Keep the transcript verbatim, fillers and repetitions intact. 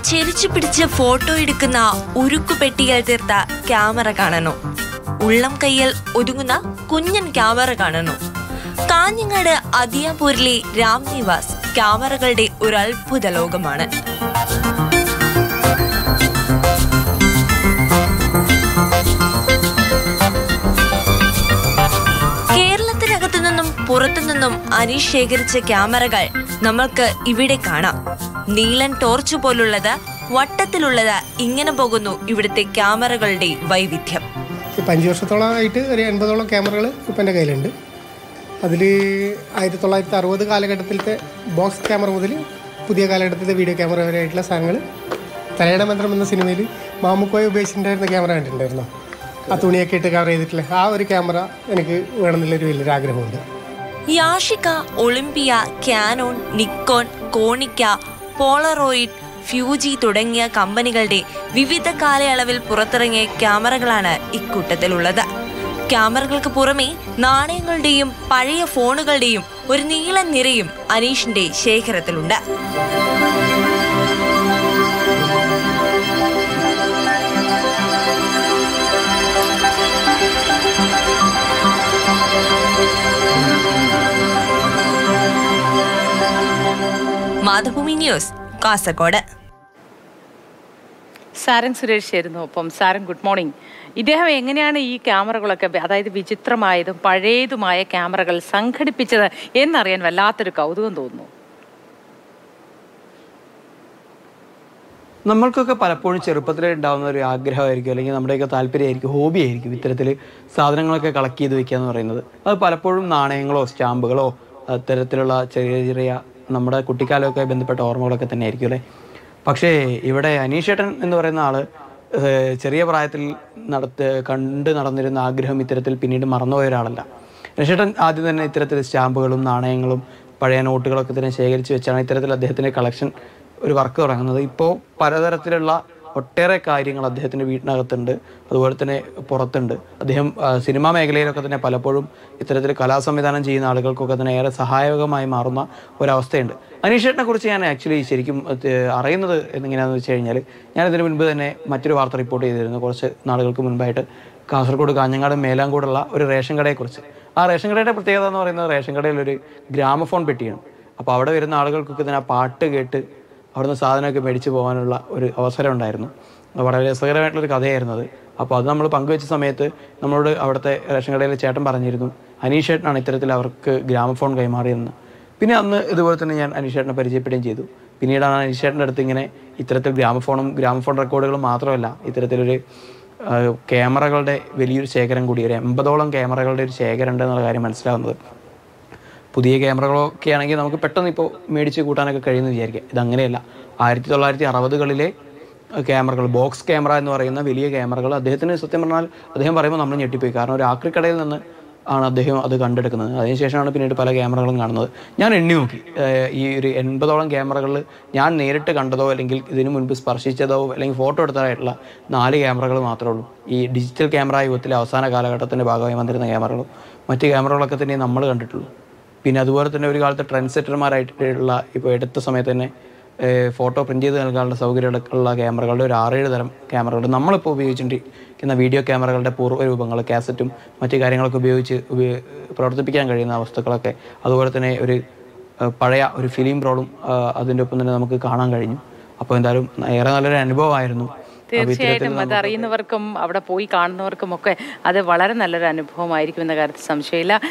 ചെരിച്ചു പിടിച്ച് ഫോട്ടോ എടുക്കുന്ന ഉരുക്കുപെട്ടികൾ തീർത്ത ക്യാമറ കാണണോ? ഉള്ളം കയ്യിൽ ഒതുങ്ങുന്ന കുഞ്ഞൻ ക്യാമറ കാണണോ? കാഞ്ഞങ്ങാട് അതിയാപൂരിലെ രാം നിവാസ് ക്യാമറകളുടെ ഒരു അത്ഭുത ലോകമാണ്. കേരളത്തിനകത്തു നിന്നും പുറത്തു നിന്നും അനീഷ് ശേഖരിച്ച ക്യാമറകൾ നമ്മൾക്ക് ഇവിടെ കാണാം. നീലൻ ടോർച്ച് പോലുള്ളത്, വട്ടത്തിലുള്ളത്, ഇങ്ങനെ പോകുന്നു ഇവിടുത്തെ ക്യാമറകളുടെ വൈവിധ്യം. ഇപ്പം അഞ്ച് വർഷത്തോളമായിട്ട് ഒരു എൺപതോളം ക്യാമറകൾ ഇപ്പം എൻ്റെ കയ്യിലുണ്ട്. അതിൽ ആയിരത്തി തൊള്ളായിരത്തി അറുപത് കാലഘട്ടത്തിലത്തെ ബോക്സ് ക്യാമറ മുതൽ പുതിയ കാലഘട്ടത്തിലെ വീഡിയോ ക്യാമറ വരെയായിട്ടുള്ള സാധനങ്ങൾ. തലയുടെ മന്ത്രം എന്ന സിനിമയിൽ മാമുക്കോയ ഉപയോഗിച്ചിട്ടുണ്ടായിരുന്ന ക്യാമറ കണ്ടിട്ടുണ്ടായിരുന്നു. ആ തുണിയൊക്കെ ഇട്ട് കവർ ചെയ്തിട്ടുള്ള ആ ഒരു ക്യാമറ എനിക്ക് വേണമെന്നുള്ളൊരു വലിയൊരു ആഗ്രഹമുണ്ട്. Yashica, Olympia, Canon, Nikon, Konica, Polaroid, Fuji തുടങ്ങിയ കമ്പനികളുടെ വിവിധ കാലയളവിൽ പുറത്തിറങ്ങിയ ക്യാമറകളാണ് ഇക്കൂട്ടത്തിലുള്ളത്. ക്യാമറകൾക്ക് പുറമെ നാണയങ്ങളുടെയും പഴയ ഫോണുകളുടെയും ഒരു നീളൻ നിരയും അനീഷിന്റെ ശേഖരത്തിലുണ്ട്. മാതൃഭൂമി ന്യൂസ്, കാസർഗോഡ്. സാരൻ സുരേഷ് ആയിരുന്നു. അപ്പം സാരൻ, ഗുഡ് മോർണിംഗ്. ഇദ്ദേഹം എങ്ങനെയാണ് ഈ ക്യാമറകളൊക്കെ, അതായത് വിചിത്രമായതും പഴയതുമായ ക്യാമറകൾ സംഘടിപ്പിച്ചത് എന്നറിയാൻ വല്ലാത്തൊരു കൗതുകം തോന്നുന്നു. നമ്മൾക്കൊക്കെ പലപ്പോഴും ചെറുപ്പത്തിൽ ഉണ്ടാകുന്ന ഒരു ആഗ്രഹമായിരിക്കും, അല്ലെങ്കിൽ നമ്മുടെയൊക്കെ താല്പര്യമായിരിക്കും, ഹോബി ആയിരിക്കും ഇത്തരത്തിൽ സാധനങ്ങളൊക്കെ കളക്ട് ചെയ്ത് വെക്കുക എന്ന് പറയുന്നത്. അത് പലപ്പോഴും നാണയങ്ങളോ സ്റ്റാമ്പുകളോ അത്തരത്തിലുള്ള ചെറിയ ചെറിയ നമ്മുടെ കുട്ടിക്കാലമൊക്കെ ബന്ധപ്പെട്ട ഓർമ്മകളൊക്കെ തന്നെ ആയിരിക്കും അല്ലേ. പക്ഷേ ഇവിടെ അനീഷേട്ടൻ എന്ന് പറയുന്ന ആൾ ചെറിയ പ്രായത്തിൽ നടത്ത് കണ്ട് നടന്നിരുന്ന ആഗ്രഹം ഇത്തരത്തിൽ പിന്നീട് മറന്നുപോയ ഒരാളല്ല. അനീഷേട്ടൻ ആദ്യം തന്നെ ഇത്തരത്തിൽ സ്റ്റാമ്പുകളും നാണയങ്ങളും പഴയ നോട്ടുകളൊക്കെ തന്നെ ശേഖരിച്ച് വെച്ചാണ് ഇത്തരത്തിൽ അദ്ദേഹത്തിൻ്റെ കളക്ഷൻ ഒരു വർക്ക് തുടങ്ങുന്നത്. ഇപ്പോൾ പലതരത്തിലുള്ള ഒട്ടേറെ കാര്യങ്ങൾ അദ്ദേഹത്തിൻ്റെ വീട്ടിനകത്തുണ്ട്, അതുപോലെ തന്നെ പുറത്തുണ്ട്. അദ്ദേഹം സിനിമാ മേഖലയിലൊക്കെ തന്നെ പലപ്പോഴും ഇത്തരത്തിൽ കലാസംവിധാനം ചെയ്യുന്ന ആളുകൾക്കൊക്കെ തന്നെ ഏറെ സഹായകമായി മാറുന്ന ഒരവസ്ഥയുണ്ട്. അനീഷേട്ടനെ കുറിച്ച് ഞാൻ ആക്ച്വലി ശരിക്കും അറിയുന്നത് എങ്ങനെയാണെന്ന് വെച്ച് കഴിഞ്ഞാൽ, ഞാനിതിന് മുൻപ് തന്നെ മറ്റൊരു വാർത്ത റിപ്പോർട്ട് ചെയ്തിരുന്നു കുറച്ച് നാളുകൾക്ക് മുൻപായിട്ട്, കാസർഗോഡ് കാഞ്ഞങ്ങാട് മേലാങ്കോടുള്ള ഒരു റേഷൻ കടയെക്കുറിച്ച്. ആ റേഷൻ കടയുടെ പ്രത്യേകത എന്ന് പറയുന്നത് റേഷൻ കടയിലൊരു ഗ്രാമഫോൺ പെട്ടിയാണ്. അപ്പോൾ അവിടെ വരുന്ന ആളുകൾക്കൊക്കെ തന്നെ ആ പാട്ട് കേട്ട് അവിടുന്ന് സാധനമൊക്കെ മേടിച്ച് പോകാനുള്ള ഒരു അവസരം ഉണ്ടായിരുന്നു. വളരെ രസകരമായിട്ടുള്ളൊരു കഥയായിരുന്നു അത്. അപ്പോൾ അത് നമ്മൾ പങ്കുവെച്ച സമയത്ത് നമ്മളോട് അവിടുത്തെ റേഷൻ കടയിലെ ചേട്ടൻ പറഞ്ഞിരുന്നു അനീഷേട്ടനാണ് ഇത്തരത്തിൽ അവർക്ക് ഗ്രാമഫോൺ കൈമാറിയതെന്ന്. പിന്നെ അന്ന് ഇതുപോലെ തന്നെ ഞാൻ അനീഷേട്ടനെ പരിചയപ്പെടുകയും ചെയ്തു. പിന്നീടാണ് അനീഷേട്ടൻ്റെ അടുത്ത് ഇങ്ങനെ ഇത്തരത്തിൽ ഗ്രാമഫോണും ഗ്രാമഫോൺ റെക്കോർഡുകളും മാത്രമല്ല, ഇത്തരത്തിലൊരു ക്യാമറകളുടെ വലിയൊരു ശേഖരം കൂടി, ഒരു എൺപതോളം ക്യാമറകളുടെ ഒരു ശേഖരം ഉണ്ട് എന്നുള്ള കാര്യം മനസ്സിലാവുന്നത്. പുതിയ ക്യാമറകളൊക്കെ ആണെങ്കിൽ നമുക്ക് പെട്ടെന്ന് ഇപ്പോൾ മേടിച്ച് കൂട്ടാനൊക്കെ കഴിയുമെന്ന് വിചാരിക്കുക. ഇതങ്ങനെയല്ല. ആയിരത്തി തൊള്ളായിരത്തി അറുപതുകളിലെ ക്യാമറകൾ, ബോക്സ് ക്യാമറ എന്ന് പറയുന്ന വലിയ ക്യാമറകൾ അദ്ദേഹത്തിന് സത്യം പറഞ്ഞാൽ അദ്ദേഹം പറയുമ്പോൾ നമ്മൾ ഞെട്ടിപ്പോയി. കാരണം ഒരു ആക്രിക്കടയിൽ നിന്ന് ആണ് അദ്ദേഹം അത് കണ്ടെടുക്കുന്നത്. അതിനുശേഷമാണ് പിന്നീട് പല ക്യാമറകളും കാണുന്നത്. ഞാൻ എണ്ണി നോക്കി, ഈ ഒരു എൺപതോളം ക്യാമറകളിൽ ഞാൻ നേരിട്ട് കണ്ടതോ അല്ലെങ്കിൽ ഇതിനു മുൻപ് സ്പർശിച്ചതോ അല്ലെങ്കിൽ ഫോട്ടോ എടുത്തതായിട്ടുള്ള നാല് ക്യാമറകൾ മാത്രമേ ഉള്ളൂ. ഈ ഡിജിറ്റൽ ക്യാമറ യുഗത്തിലെ അവസാന കാലഘട്ടത്തിൻ്റെ ഭാഗമായി വന്നിരുന്ന ക്യാമറകളും മറ്റ് ക്യാമറകളൊക്കെ തന്നെ നമ്മൾ കണ്ടിട്ടുള്ളൂ. പിന്നെ അതുപോലെ തന്നെ ഒരു കാലത്ത് ട്രെൻഡ് സെറ്റർമാരായിട്ടുള്ള ഇപ്പോൾ എടുത്ത സമയത്ത് തന്നെ ഫോട്ടോ പ്രിൻറ്റ് ചെയ്ത് നൽകാനുള്ള സൗകര്യമുള്ള ക്യാമറകളുടെ ഒരു ആറേഴ് തരം ക്യാമറകൾ, നമ്മളിപ്പോൾ ഉപയോഗിച്ചിരിക്കുന്ന വീഡിയോ ക്യാമറകളുടെ പൂർവ്വ രൂപങ്ങൾ, കാസറ്റും മറ്റു കാര്യങ്ങളൊക്കെ ഉപയോഗിച്ച് പ്രവർത്തിപ്പിക്കാൻ കഴിയുന്ന വസ്തുക്കളൊക്കെ, അതുപോലെ തന്നെ ഒരു പഴയ ഒരു ഫിലിം റോളും അതിൻ്റെ ഒപ്പം തന്നെ നമുക്ക് കാണാൻ കഴിഞ്ഞു. അപ്പോൾ എന്തായാലും ഏറെ നല്ലൊരു അനുഭവമായിരുന്നു. തീർച്ചയായിട്ടും അത് അറിയുന്നവർക്കും അവിടെ പോയി കാണുന്നവർക്കും ഒക്കെ അത് വളരെ നല്ലൊരു അനുഭവമായിരിക്കും എന്ന കാര്യത്തിൽ സംശയമില്ല.